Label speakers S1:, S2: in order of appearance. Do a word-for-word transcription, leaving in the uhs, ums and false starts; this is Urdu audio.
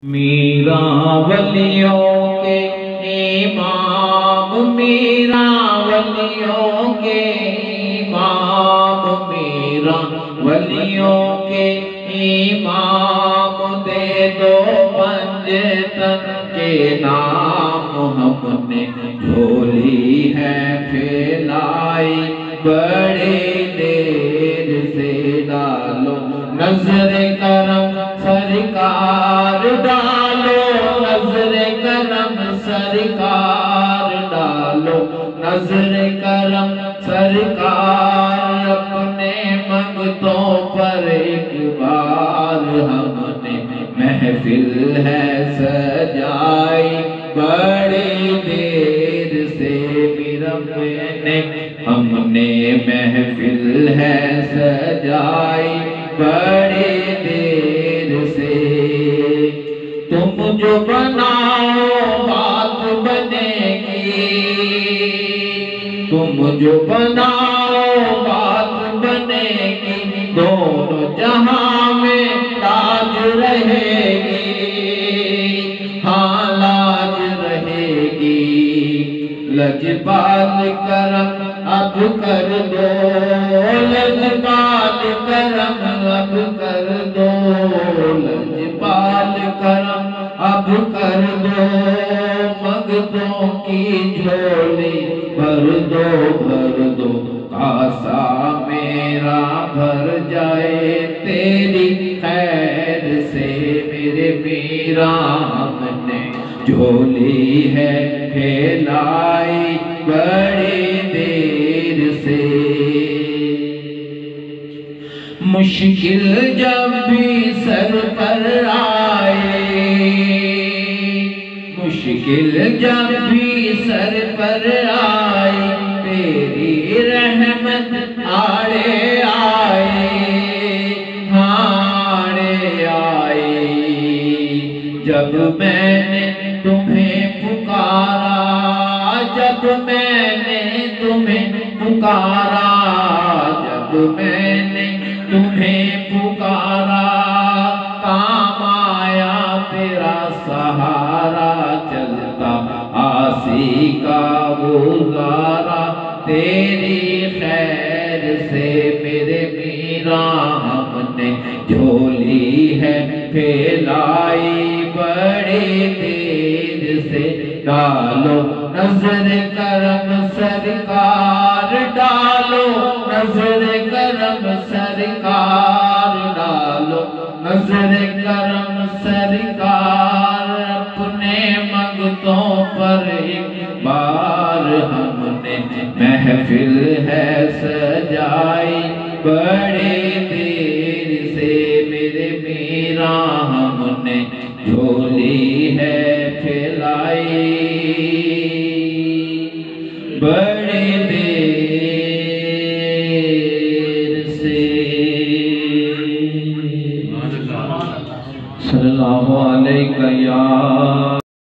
S1: میرا ولیوں کے امام، میرا ولیوں کے امام، میرا ولیوں کے امام، دے دو پنجتن کے نام، ہم نے جھولی ہے پھیلائی بڑی دیر سے، ڈالو نظر کرم سرکار، ڈالو نظر کرم سرکار، ڈالو نظر کرم سرکار، اپنے منگتوں پر ایک بار ہم نے محفل ہے سجائی بڑی دیر سے، میرا نے ہم نے محفل ہے سجائی بڑی دیر سے، تم جو بناؤ بات بنے گی، تم جو بناؤ بات بنے گی، دونوں جہاں میں لاج رہے گی، ہاں لاج رہے گی، لجپال کرم اب کر دو، لجپال کرم اب کر دو، لجپال کرم اب کر دو، منگتوں کی جھولی بھر دو بھر دو، کاسا میرا بھر جائے تیری خیر سے، میرے میرا ہم نے جھولی ہے پھیلائی بڑی دیر سے، مشکل جب بھی سر پر آئے، مشکل جب بھی سر پر آئے، تیری رحمت آڑے آئے، آڑے آئے، جب میں نے تمہیں پکارا، جب میں نے تمہیں پکارا، جب میں نے تمہیں پکارا، کام آیا تیرا سہارا، چلتا آسی کا گزارا تیری خیر سے، میرے میرا ہم نے جھولی ہے پھیلائی بڑی دیر سے، ڈالو نظر کرم سرکار، ڈالو نظر کرم سرکار، ڈالو نظر کرم سرکار، اپنے منگتوں پر ایک بار ہم نے محفل ہے سجائی بڑی دیر سے، میرے میرا ہم نے جھولی ہے پھیلائی بڑی دیر سے، صلی اللہ علیہ یا